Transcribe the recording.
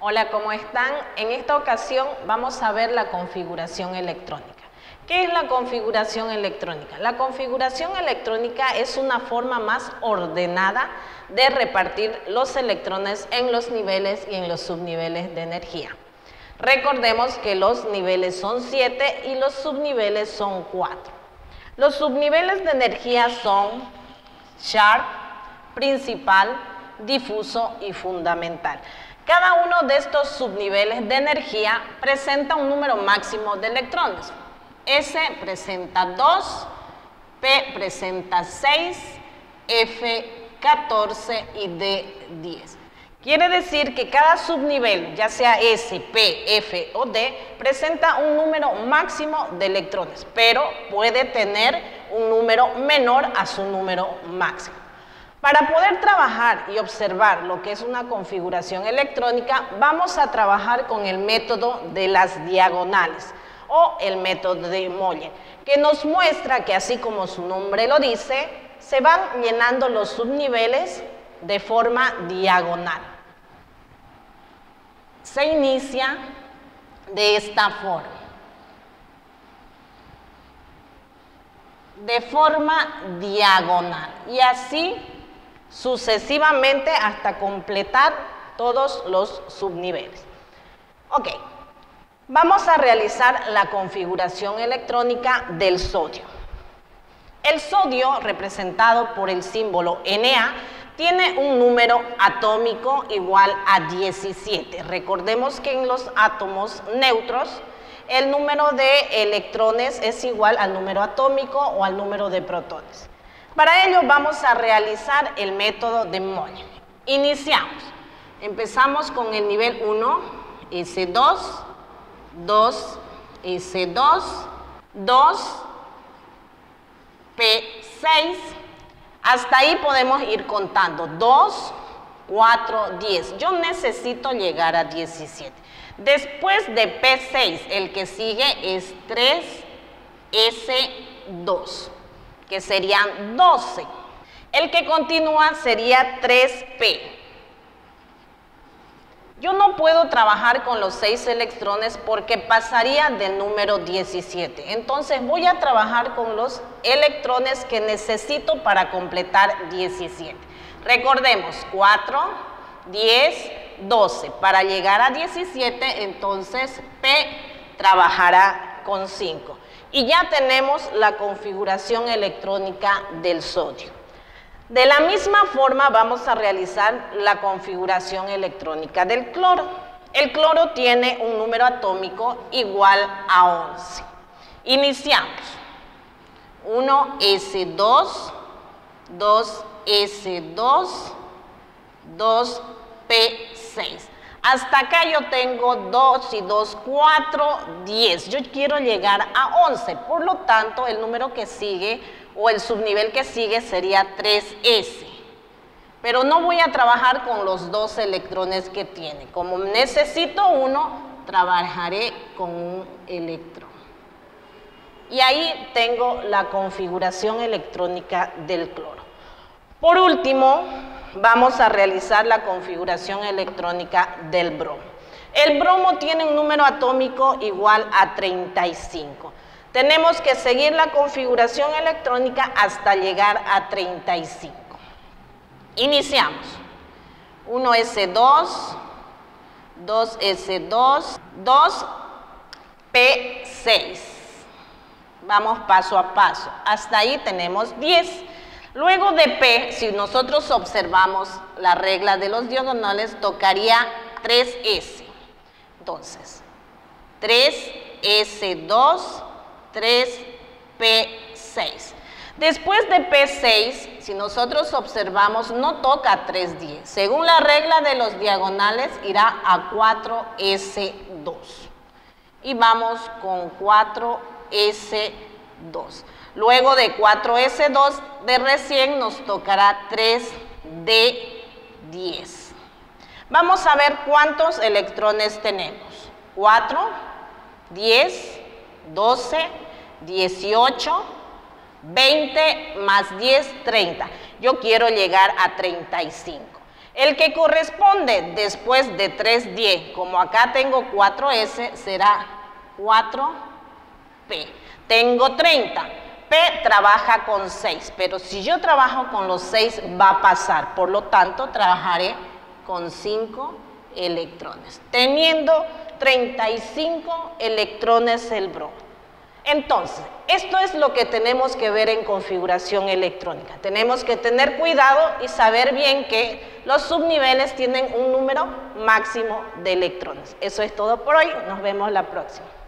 Hola, ¿cómo están? En esta ocasión vamos a ver la configuración electrónica. ¿Qué es la configuración electrónica? La configuración electrónica es una forma más ordenada de repartir los electrones en los niveles y en los subniveles de energía. Recordemos que los niveles son 7 y los subniveles son 4. Los subniveles de energía son Sharp, principal, difuso y fundamental. Cada uno de estos subniveles de energía presenta un número máximo de electrones. S presenta 2, P presenta 6, F 14 y D 10. Quiere decir que cada subnivel, ya sea S, P, F o D, presenta un número máximo de electrones, pero puede tener un número menor a su número máximo. Para poder trabajar y observar lo que es una configuración electrónica, vamos a trabajar con el método de las diagonales o el método de Moller, que nos muestra que, así como su nombre lo dice, se van llenando los subniveles de forma diagonal. Se inicia de esta forma. De forma diagonal. Y así sucesivamente hasta completar todos los subniveles. Ok. Vamos a realizar la configuración electrónica del sodio. El sodio, representado por el símbolo Na, tiene un número atómico igual a 17. Recordemos que en los átomos neutros el número de electrones es igual al número atómico o al número de protones. Para ello vamos a realizar el método de Moller. Iniciamos. Empezamos con el nivel 1, S2, 2, S2, 2, P6. Hasta ahí podemos ir contando. 2, 4, 10. Yo necesito llegar a 17. Después de P6, el que sigue es 3, S2, que serían 12. El que continúa sería 3P. Yo no puedo trabajar con los 6 electrones porque pasaría del número 17. Entonces voy a trabajar con los electrones que necesito para completar 17. Recordemos, 4, 10, 12. Para llegar a 17, entonces P trabajará con 5. Y ya tenemos la configuración electrónica del sodio. De la misma forma vamos a realizar la configuración electrónica del cloro. El cloro tiene un número atómico igual a 11. Iniciamos. 1S2, 2S2, 2P6. Hasta acá yo tengo 2 y 2, 4, 10. Yo quiero llegar a 11. Por lo tanto, el número que sigue o el subnivel que sigue sería 3S. Pero no voy a trabajar con los 2 electrones que tiene. Como necesito uno, trabajaré con un electrón. Y ahí tengo la configuración electrónica del cloro. Por último, vamos a realizar la configuración electrónica del bromo. El bromo tiene un número atómico igual a 35. Tenemos que seguir la configuración electrónica hasta llegar a 35. Iniciamos. 1S2, 2S2, 2P6. Vamos paso a paso. Hasta ahí tenemos 10. Luego de P, si nosotros observamos la regla de los diagonales, tocaría 3S. Entonces, 3S2, 3P6. Después de P6, si nosotros observamos, no toca 3D. Según la regla de los diagonales, irá a 4S2. Y vamos con 4S2. Luego de 4S2 de recién nos tocará 3D10. Vamos a ver cuántos electrones tenemos. 4, 10, 12, 18, 20 más 10, 30. Yo quiero llegar a 35. El que corresponde después de 3D, como acá tengo 4S, será 4P. Tengo 30. P trabaja con 6, pero si yo trabajo con los 6 va a pasar. Por lo tanto, trabajaré con 5 electrones, teniendo 35 electrones el bromo. Entonces, esto es lo que tenemos que ver en configuración electrónica. Tenemos que tener cuidado y saber bien que los subniveles tienen un número máximo de electrones. Eso es todo por hoy. Nos vemos la próxima.